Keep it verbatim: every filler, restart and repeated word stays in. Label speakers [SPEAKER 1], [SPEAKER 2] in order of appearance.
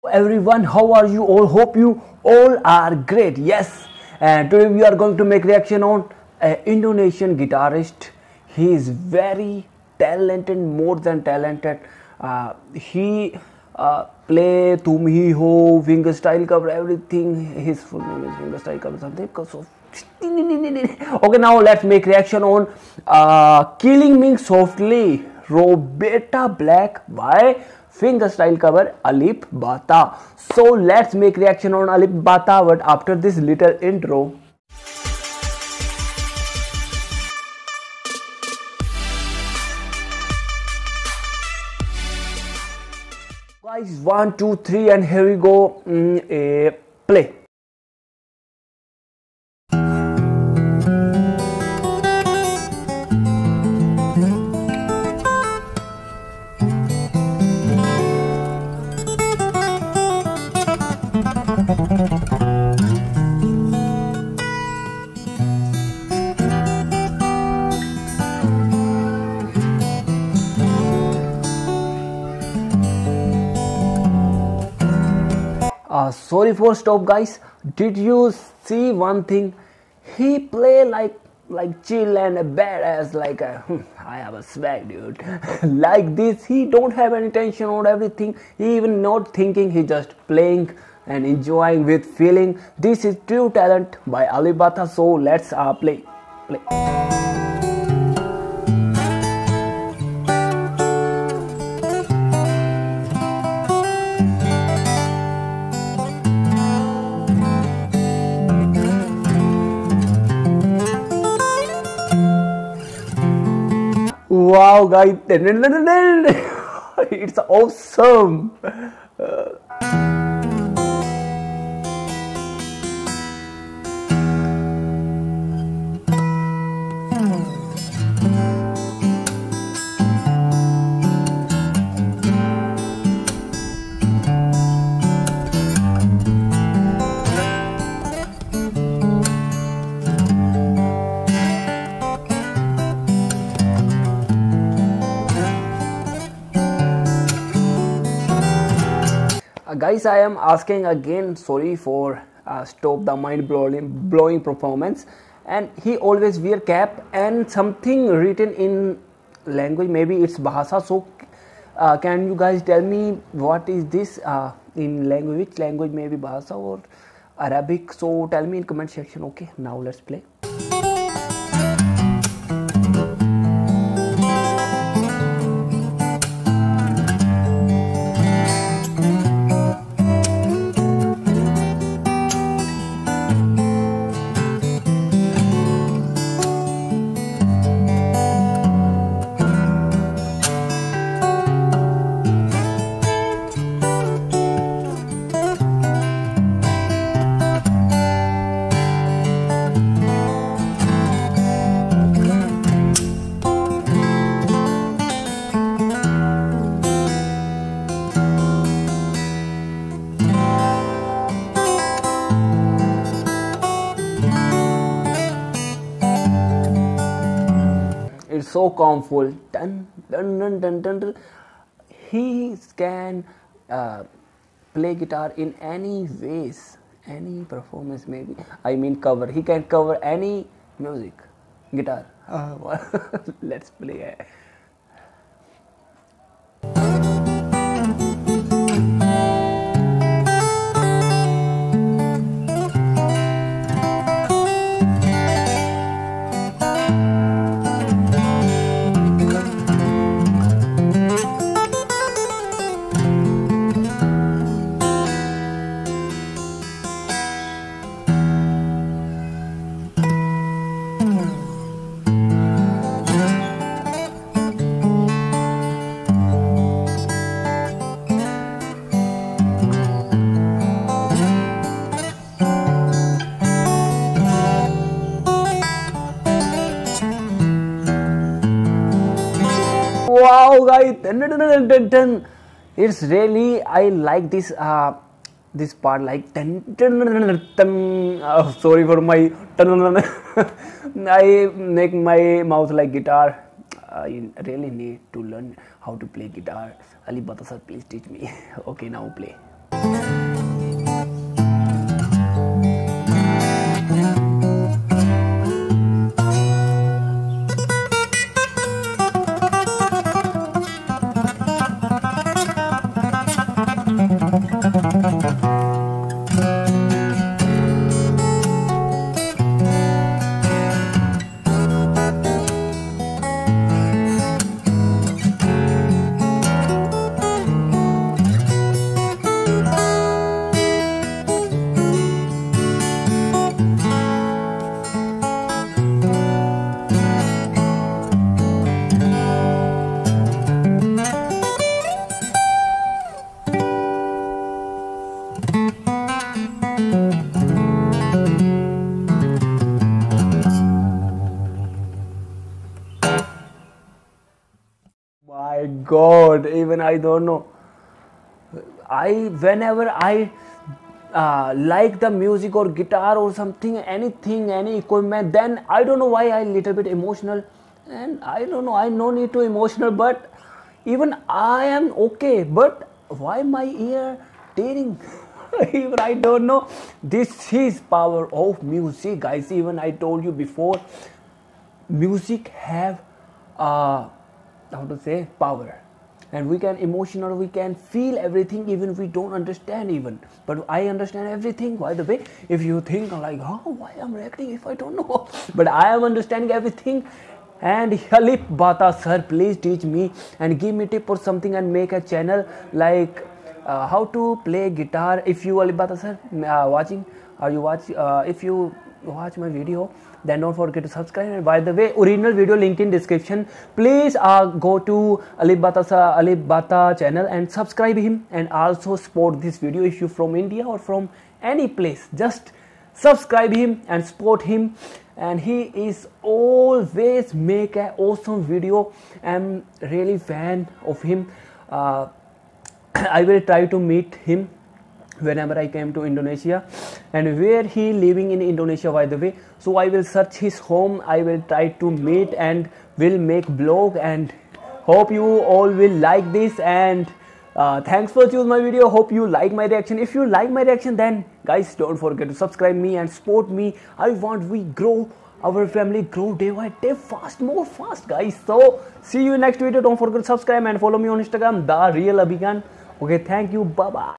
[SPEAKER 1] Everyone, how are you all? Hope you all are great. Yes, and today we are going to make reaction on an Indonesian guitarist. He is very talented, more than talented. Uh, he uh, play Tum Hi Ho, fingerstyle cover, everything. His full name is fingerstyle cover something. So okay, now let's make reaction on uh, Killing Me Softly, Roberta Flack by fingerstyle cover ALIP BATA. So let's make reaction on ALIP BATA, but after this little intro. Guys, one, two, three, and here we go. Mm, eh, play. Uh, sorry for stop, guys. Did you see one thing? He play like like chill and a badass, like a, hmm, I have a swag, dude. Like this, he don't have any tension on everything. He even not thinking. He just playing and enjoying with feeling. This is true talent by ALIP BATA. So let's uh, play, play. Wow, guys, it's awesome. Uh, Uh, guys, I am asking again, sorry for uh, stop the mind blowing blowing performance. And he always wear cap and something written in language, maybe it's Bahasa. So uh, can you guys tell me what is this uh, in language, which language, maybe Bahasa or Arabic? So tell me in comment section. Okay, now let's play. It's so calmful. Dun, dun, dun, dun, dun, dun. He can uh, play guitar in any ways, any performance, maybe. I mean, cover. He can cover any music, guitar. Uh, let's play. Wow, guys, it's really, I like this uh this part, like uh, sorry for my I make my mouth like guitar. I really need to learn how to play guitar. ALIP BATA sir, please teach me. Okay, now play. My God, even I don't know. I whenever I uh, like the music or guitar or something, anything, any equipment, then I don't know why I little bit emotional, and I don't know. I no need to emotional, but even I am okay. But why my ear tearing? Even I don't know. This is power of music, guys. Even I told you before, music have uh, how to say power, and we can emotional, we can feel everything, even we don't understand even, but I understand everything. By the way, if you think like, oh, why I'm reacting if I don't know, but I am understanding everything. And ALIP BATA sir, please teach me and give me tip or something, and make a channel like uh, how to play guitar. If you ALIP BATA sir uh, watching, are you watch uh, if you watch my video, then don't forget to subscribe. And by the way, original video link in description. Please uh, go to ALIP BATA ALIP BATA channel and subscribe him, and also support this video. If you from India or from any place, just subscribe him and support him. And he is always make an awesome video. I'm really fan of him. uh, I will try to meet him whenever I came to Indonesia, and where he living in Indonesia, by the way. So I will search his home, I will try to meet, and will make blog, and hope you all will like this. And uh, thanks for choosing my video. Hope you like my reaction. If you like my reaction, then guys don't forget to subscribe me and support me. I want we grow, our family grow day by day, fast, more fast, guys. So see you in next video. Don't forget to subscribe and follow me on Instagram, The Real Abhigan. Okay, thank you, bye bye.